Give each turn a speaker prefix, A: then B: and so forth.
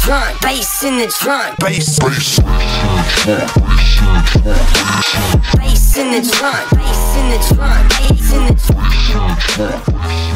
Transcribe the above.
A: trunk, bass in the trunk, bass in the trunk, bass in the trunk, bass in the trunk, bass in the trunk.